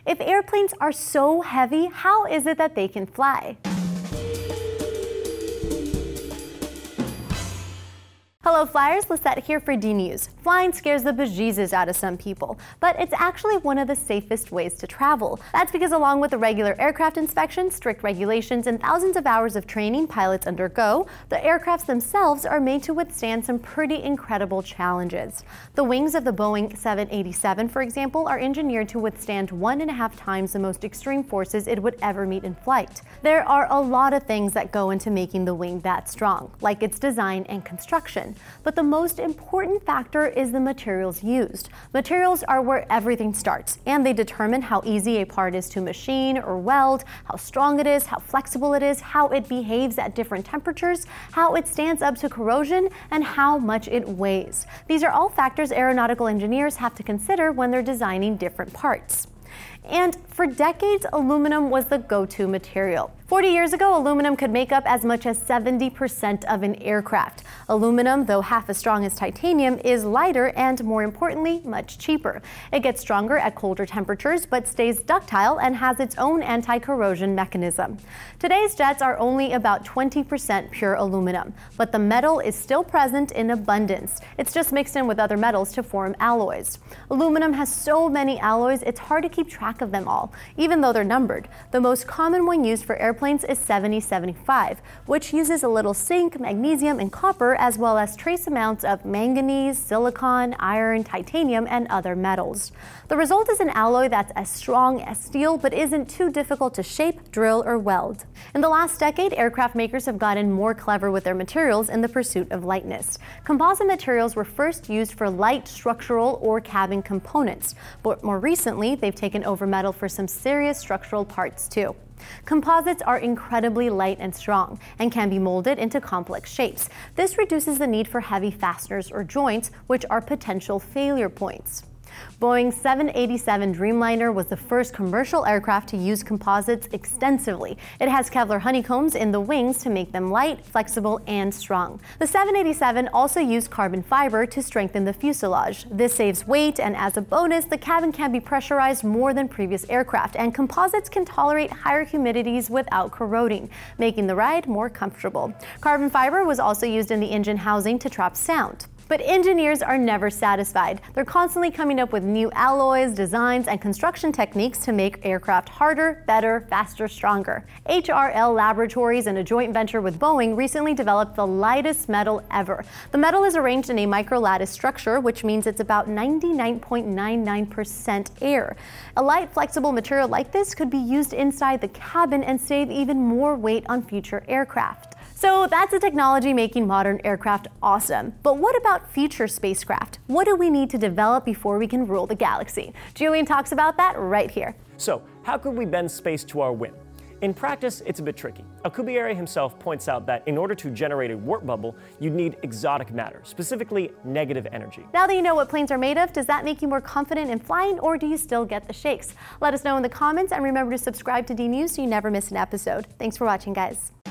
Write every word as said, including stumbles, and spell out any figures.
If airplanes are so heavy, how is it that they can fly? Hello flyers, Lisette here for D News. Flying scares the bejesus out of some people, but it's actually one of the safest ways to travel. That's because along with the regular aircraft inspection, strict regulations, and thousands of hours of training pilots undergo, the aircrafts themselves are made to withstand some pretty incredible challenges. The wings of the Boeing seven eighty-seven, for example, are engineered to withstand one and a half times the most extreme forces it would ever meet in flight. There are a lot of things that go into making the wing that strong, like its design and construction. But the most important factor is the materials used. Materials are where everything starts, and they determine how easy a part is to machine or weld, how strong it is, how flexible it is, how it behaves at different temperatures, how it stands up to corrosion, and how much it weighs. These are all factors aeronautical engineers have to consider when they're designing different parts. And for decades, aluminum was the go-to material. forty years ago, aluminum could make up as much as seventy percent of an aircraft. Aluminum, though half as strong as titanium, is lighter and, more importantly, much cheaper. It gets stronger at colder temperatures, but stays ductile and has its own anti-corrosion mechanism. Today's jets are only about twenty percent pure aluminum, but the metal is still present in abundance. It's just mixed in with other metals to form alloys. Aluminum has so many alloys, it's hard to keep track of them all, even though they're numbered. The most common one used for airplanes is seventy seventy-five, which uses a little zinc, magnesium, and copper, as well as trace amounts of manganese, silicon, iron, titanium, and other metals. The result is an alloy that's as strong as steel, but isn't too difficult to shape, drill, or weld. In the last decade, aircraft makers have gotten more clever with their materials in the pursuit of lightness. Composite materials were first used for light structural or cabin components, but more recently, they've taken over metal for some serious structural parts too. Composites are incredibly light and strong and can be molded into complex shapes. This reduces the need for heavy fasteners or joints, which are potential failure points. Boeing's seven eighty-seven Dreamliner was the first commercial aircraft to use composites extensively. It has Kevlar honeycombs in the wings to make them light, flexible, and strong. The seven eighty-seven also used carbon fiber to strengthen the fuselage. This saves weight, and as a bonus, the cabin can be pressurized more than previous aircraft, and composites can tolerate higher humidities without corroding, making the ride more comfortable. Carbon fiber was also used in the engine housing to trap sound. But engineers are never satisfied. They're constantly coming up with new alloys, designs, and construction techniques to make aircraft harder, better, faster, stronger. H R L Laboratories, in a joint venture with Boeing, recently developed the lightest metal ever. The metal is arranged in a microlattice structure, which means it's about ninety-nine point nine nine percent air. A light, flexible material like this could be used inside the cabin and save even more weight on future aircraft. So that's the technology making modern aircraft awesome. But what about future spacecraft? What do we need to develop before we can rule the galaxy? Julian talks about that right here. So, how could we bend space to our whim? In practice, it's a bit tricky. Alcubierre himself points out that in order to generate a warp bubble, you'd need exotic matter, specifically negative energy. Now that you know what planes are made of, does that make you more confident in flying, or do you still get the shakes? Let us know in the comments, and remember to subscribe to D News so you never miss an episode. Thanks for watching, guys.